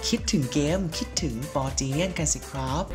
คิดถึงเกมคิดถึงปอจีเนียนกันสิครับ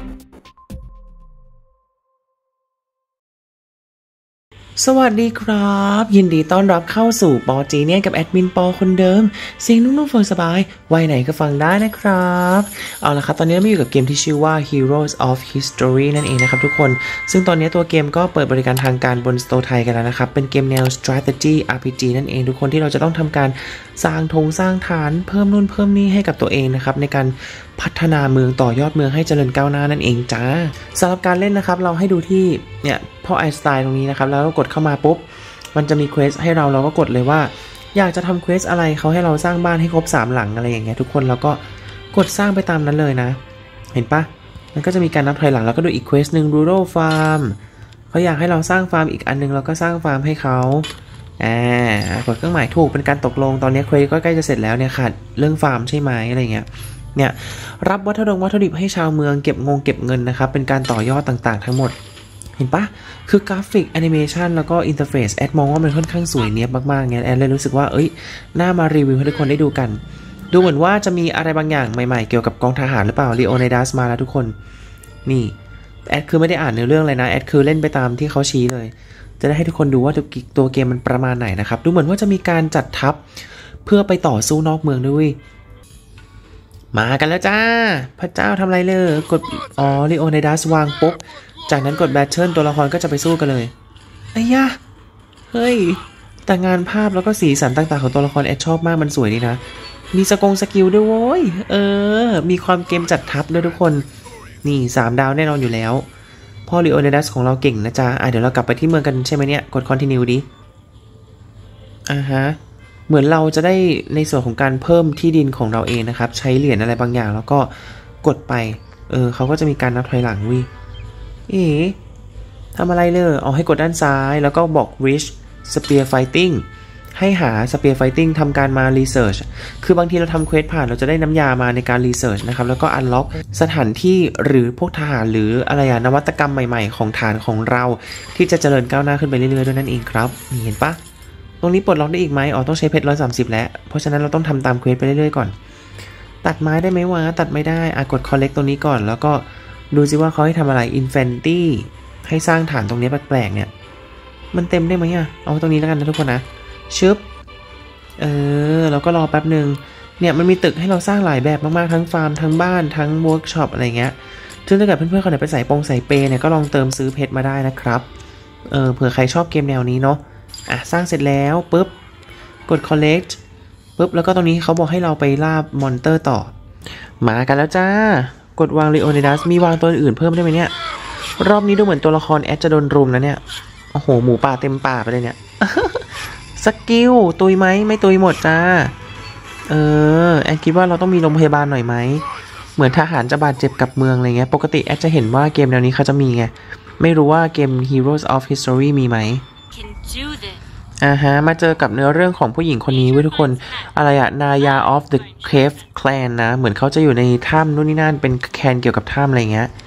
สวัสดีครับยินดีต้อนรับเข้าสู่ปอจีเนียนกับแอดมินปอคนเดิมเสียงนุ่มๆฟังสบายวัยไหนก็ฟังได้นะครับเอาละครับตอนนี้เราอยู่กับเกมที่ชื่อว่า Heroes of History นั่นเองนะครับทุกคนซึ่งตอนนี้ตัวเกมก็เปิดบริการทางการบน Store ไทยกันแล้วนะครับเป็นเกมแนว Strategy RPG นั่นเองทุกคนที่เราจะต้องทำการสร้างฐานเพิ่มนู่นเพิ่มนี่ให้กับตัวเองนะครับในการพัฒนาเมืองต่อยอดเมืองให้เจริญก้าวหน้านั่นเองจ้าสำหรับการเล่นนะครับเราให้ดูที่เนี่ยพ่อไอน์สไตน์ตรงนี้นะครับแล้วเรากดเข้ามาปุ๊บมันจะมีเควสให้เราก็กดเลยว่าอยากจะทำเควสอะไรเขาให้เราสร้างบ้านให้ครบ3หลังอะไรอย่างเงี้ยทุกคนเราก็กดสร้างไปตามนั้นเลยนะเห็นปะมันก็จะมีการนับถอยหลังแล้วก็ดูอีกเควสนึง Rural Farm เขาอยากให้เราสร้างฟาร์มอีกอันนึงเราก็สร้างฟาร์มให้เขากดเครื่องหมายถูกเป็นการตกลงตอนนี้เควสก็ใกล้จะเสร็จแล้วเนี่ยค่ะเรื่องฟาร์มใช่ไหมอะไรเงี้ยเนี่ยรับวัตถุดิบให้ชาวเมืองเก็บเงินนะครับเป็นการต่อยอดต่างๆทั้งหมดเห็นปะคือกราฟิกแอนิเมชันแล้วก็อินเทอร์เฟซแอดมองว่ามันค่อนข้างสวยเนียบมากๆเงี้ยแอดเลยรู้สึกว่าน่ามารีวิวให้ทุกคนได้ดูกันดูเหมือนว่าจะมีอะไรบางอย่างใหม่ๆเกี่ยวกับกองทหารหรือเปล่าลีโอไนดัสมาแล้วทุกคนนี่แอดคือไม่ได้อ่านเนื้อเรื่องเลยนะแอดคือเล่นไปตามที่เขาชี้เลยจะได้ให้ทุกคนดูว่าตัวเกมมันประมาณไหนนะครับดูเหมือนว่าจะมีการจัดทัพเพื่อไปต่อสู้นอกเมืองด้วยมากันแล้วจ้าพระเจ้าทำอะไรเลยกดลีโอไนดัสวางปุ๊บจากนั้นกดแบทเทิลตัวละครก็จะไปสู้กันเลยไอ้ยะเฮ้ยแต่งานภาพแล้วก็สีสันต่างๆของตัวละครแอดชอบมากมันสวยดีนะมีสกิลด้วยโว้ยมีความเกมจัดทัพด้วยทุกคนนี่3 ดาวแน่นอนอยู่แล้วพ่อลีโอไนดัสของเราเก่งนะจ๊ะเดี๋ยวเรากลับไปที่เมืองกันใช่ไหมเนี่ยกด continue ดิฮะเหมือนเราจะได้ในส่วนของการเพิ่มที่ดินของเราเองนะครับใช้เหรียญอะไรบางอย่างแล้วก็กดไปเขาก็จะมีการนับถอยหลังวิทำอะไรเลยให้กดด้านซ้ายแล้วก็บอก reach spear fighting ให้หา spear fighting ทำการมา research คือบางทีเราทำเควสผ่านเราจะได้น้ำยามาในการ research นะครับแล้วก็ unlock สถานที่หรือพวกทหารหรืออะไรนวัตกรรมใหม่ๆของฐานของเราที่จะเจริญก้าวหน้าขึ้นไปเรื่อยๆด้วยนั่นเองครับนี่เห็นปะตรงนี้ปลดล็อกได้อีกไหมต้องใช้เพชร130แล้วเพราะฉะนั้นเราต้องทำตามเควสไปเรื่อยๆก่อนตัดไม้ได้ไหมวะตัดไม่ได้กด collect ตรงนี้ก่อนแล้วก็ดูซิว่าเขาให้ทำอะไร infancy ให้สร้างฐานตรงนี้แปลกๆเนี่ยมันเต็มได้ไหมเอาตรงนี้แล้วกันนะทุกคนนะชึบเราก็รอแป๊บนึงเนี่ยมันมีตึกให้เราสร้างหลายแบบมากๆทั้งฟาร์มทั้งบ้านทั้งเวิร์กช็อปอะไรเงี้ยซึ่งถ้าเกิดเพื่อนๆคนไหนไปใส่เปเนี่ยก็ลองเติมซื้อเพชรมาได้นะครับเผื่อใครชอบเกมแนวนี้เนาะสร้างเสร็จแล้วปุ๊บกด collect ปุ๊บแล้วก็ตรงนี้เขาบอกให้เราไปล่ามอนเตอร์ต่อมากันแล้วจ้ากดวางลีโอไนดัสมีวางตัวอื่นเพิ่มได้ไหมเนี่ยรอบนี้ดูเหมือนตัวละครแอดจะโดนรุมนะเนี่ยโอ้โหหมูป่าเต็มป่าไปเลยเนี่ย สกิลตุยไหมไม่ตุยหมดจ้าแอดคิดว่าเราต้องมีโรงพยาบาลหน่อยไหมเหมือนทหารจะบาดเจ็บกับเมืองอะไรเงี้ยปกติแอดจะเห็นว่าเกมแนวนี้เขาจะมีไงไม่รู้ว่าเกม Heroes of History มีไหมมาเจอกับเนื้อเรื่องของผู้หญิงคนนี้เว้ยทุกคนอะไรNaya of the Cave Clan นะเหมือนเขาจะอยู่ในถ้ำนู่นนี่นั่นเป็นแคนเกี่ยวกับถ้ำอะไรเงี้ย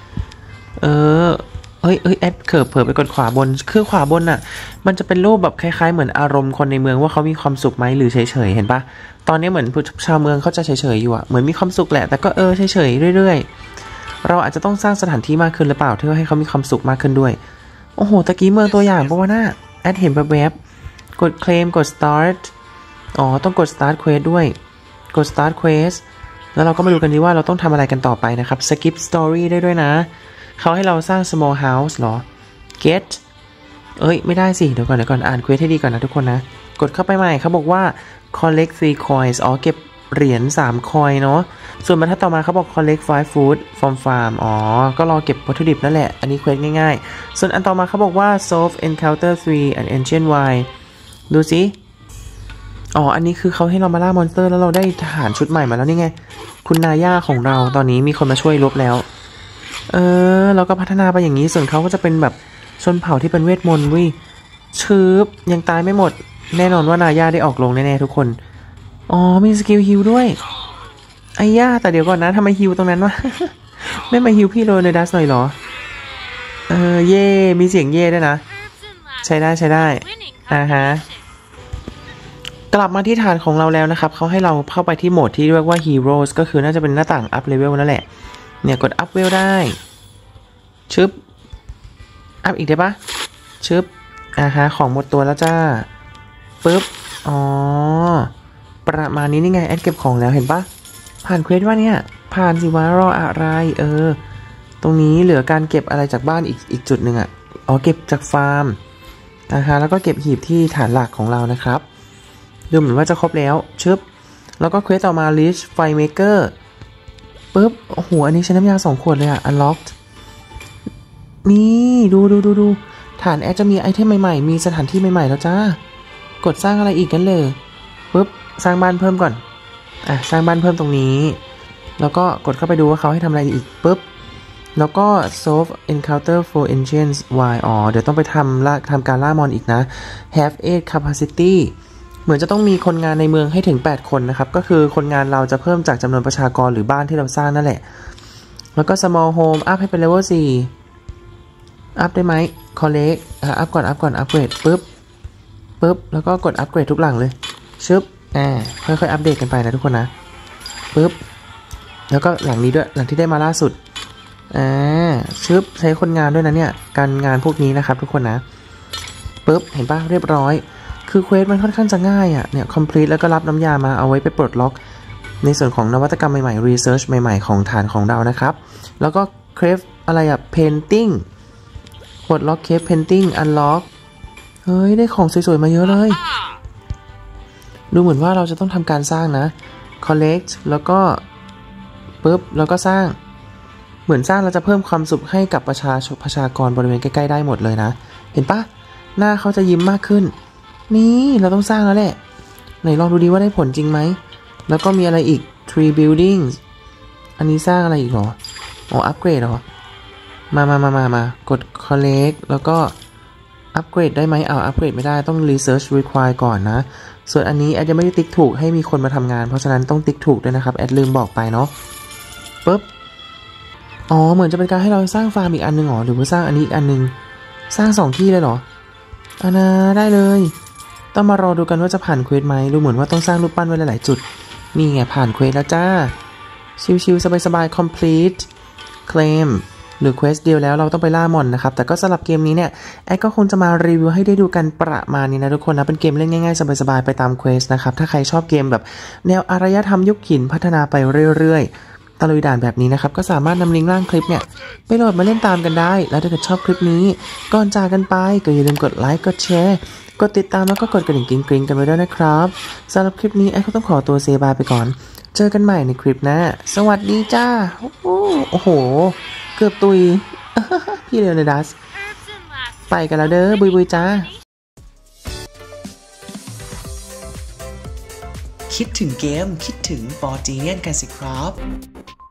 แอดเผลอไปกดขวาบนคือขวาบนมันจะเป็นรูปแบบคล้ายๆเหมือนอารมณ์คนในเมืองว่าเขามีความสุขไหมหรือเฉยๆเห็นปะตอนนี้เหมือนชาวเมืองเขาจะเฉยๆอยู่เหมือนมีความสุขแหละแต่ก็เฉยๆเรื่อยๆเราอาจจะต้องสร้างสถานที่มากขึ้นหรือเปล่าเพื่อให้เขามีความสุขมากขึ้นด้วยโอ้โหตะกี้เมืองตัวอย่างปะวะแอดเห็นแวบๆกด claim กด start ต้องกด start quest ด้วยกด start quest แล้วเราก็มาดูกันดีว่าเราต้องทำอะไรกันต่อไปนะครับ skip story ได้ด้วยนะเขาให้เราสร้าง small house หรอ get ไม่ได้สิเดี๋ยวก่อนอ่านเควสให้ดีก่อนนะทุกคนนะกดเข้าไปใหม่เขาบอกว่า collect 3 coins เก็บเหรียญ3 coin เนาะส่วนบรรทัดต่อมาเขาบอก collect 5 food from farm ก็รอเก็บวัตถุดิบนั่นแหละอันนี้เควสง่ายๆส่วนอันต่อมาเขาบอกว่า solve encounter 3 an ancient wine ดูสิอันนี้คือเขาให้เรามาล่ามอนสเตอร์แล้วเราได้ทหารชุดใหม่มาแล้วนี่ไงคุณนาย่าของเราตอนนี้มีคนมาช่วยลบแล้วเราก็พัฒนาไปอย่างนี้ส่วนเขาก็จะเป็นแบบชนเผ่าที่เป็นเวทมนต์ชืบยังตายไม่หมดแน่นอนว่านาย่าได้ออกลงแน่ๆทุกคนมีสกิลฮิลด้วยไอ้ย่าแต่เดี๋ยวก่อนนะทำไมฮิลตรงนั้นวะ ไม่มาฮิลพี่โรเนดัสหน่อยเหรอเย่มีเสียงเย่ด้วยนะใช้ได้กลับมาที่ฐานของเราแล้วนะครับเขาให้เราเข้าไปที่โหมดที่เรียกว่า Heroes ก็คือน่าจะเป็นหน้าต่าง up level นั่นแหละเนี่ยกด up level ได้ชึบ up อีกได้ปะชึบฮะของหมดตัวแล้วจ้าปึ๊บอ๋อประมาณนี้นี่ไงแอดเก็บของแล้วเห็นปะผ่านเควสว่าเนี่ยผ่านสิวะรออะไรตรงนี้เหลือการเก็บอะไรจากบ้านอีกจุดหนึ่งอ่ะอ๋อเก็บจากฟาร์มแล้วก็เก็บหีบที่ฐานหลักของเรานะครับดูเหมือนว่าจะครบแล้วชึบแล้วก็เควสต่อมา Reach Fire Maker ปึ๊บโอ้โหอันนี้ใช้น้ำยา2 ขวดเลยอ่ะ Unlocked นี่ดูฐานแอดจะมีไอเทมใหม่ๆมีสถานที่ใหม่ๆแล้วจ้ากดสร้างอะไรอีกกันเลยปึ๊บสร้างบ้านเพิ่มก่อนสร้างบ้านเพิ่มตรงนี้แล้วก็กดเข้าไปดูว่าเขาให้ทำอะไรอีกปึ๊บแล้วก็ solve encounter for engines y เดี๋ยวต้องไปทำการล่ามอนอีกนะ have 8 capacity เหมือนจะต้องมีคนงานในเมืองให้ถึง8 คนนะครับก็คือคนงานเราจะเพิ่มจากจำนวนประชากรหรือบ้านที่เราสร้างนั่นแหละแล้วก็ small home up ให้เป็น level 4 up ได้ไหม collect up ก่อน up เกรดปึ๊บแล้วก็กดอัปเกรดทุกหลังเลยชึบค่อยๆอัปเดตกันไปนะทุกคนนะปึ๊บแล้วก็หลังนี้ด้วยหลังที่ได้มาล่าสุดชึบใช้คนงานด้วยนะเนี่ยการงานพวกนี้นะครับทุกคนนะปึ๊บเห็นป่ะเรียบร้อยคือเควสมันค่อนข้างจะง่ายเนี่ย complete แล้วก็รับน้ำยามาเอาไว้ไปปลดล็อกในส่วนของนวัตกรรมใหม่ๆ research ใหม่ๆของฐานของเรานะครับแล้วก็เครฟอะไรpainting ปลดล็อกเคฟ painting unlockเฮ้ยได้ของสวยๆมาเยอะเลยดูเหมือนว่าเราจะต้องทำการสร้างนะ collect แล้วก็ปึ๊บแล้วก็สร้างเหมือนสร้างเราจะเพิ่มความสุขให้กับประชากรบริเวณใกล้ๆได้หมดเลยนะเห็นปะหน้าเขาจะยิ้มมากขึ้นนี่เราต้องสร้างแล้วแหละไหนลองดูดีว่าได้ผลจริงไหมแล้วก็มีอะไรอีก tree building อันนี้สร้างอะไรอีกหรออัปเกรดหรอมากด collect แล้วก็อัปเกรดได้ไหมอัปเกรดไม่ได้ต้อง research require ก่อนนะส่วนอันนี้แอดยังไม่ได้ติ๊กถูกให้มีคนมาทำงานเพราะฉะนั้นต้องติ๊กถูกด้วยนะครับแอดลืมบอกไปเนาะปึ๊บเหมือนจะเป็นการให้เราสร้างฟาร์มอีกอันนึงหรือว่าสร้างอันนี้อีกอันนึงสร้าง2 ที่เลยเหรอได้เลยต้องมารอดูกันว่าจะผ่านเควสไหมดูเหมือนว่าต้องสร้างรูปปั้นไว้หลายๆจุดนี่ไงผ่านเควสแล้วจ้าชิวๆสบายๆ complete claimหรือเควสเดียวแล้วเราต้องไปล่ามอนนะครับแต่ก็สำหรับเกมนี้เนี่ยแอดก็คงจะมารีวิวให้ได้ดูกันประมาณนี้นะทุกคนนะเป็นเกมเล่นง่ายๆสบายๆไปตามเควสนะครับถ้าใครชอบเกมแบบแนวอารยธรรมยุคหินพัฒนาไปเรื่อยๆตะลุยด่านแบบนี้นะครับก็สามารถนำลิงก์ล่างคลิปเนี่ยไปโหลดมาเล่นตามกันได้แล้วถ้าเกิดชอบคลิปนี้ก่อนจากกันไปก็อย่าลืมกดไลค์กดแชร์กดติดตามแล้วก็กดกระดิ่งกริ๊งๆกันไว้ด้วยนะครับสำหรับคลิปนี้แอดก็ต้องขอตัวเซบายไปก่อนเจอกันใหม่ในคลิปหน้าสวัสดีจ้าโอ้โหเกือบตุยพี่เลโอนิดัสไปกันแล้วเด้อบุยจ้าคิดถึงเกมคิดถึงปอจีเนียนกันสิครับ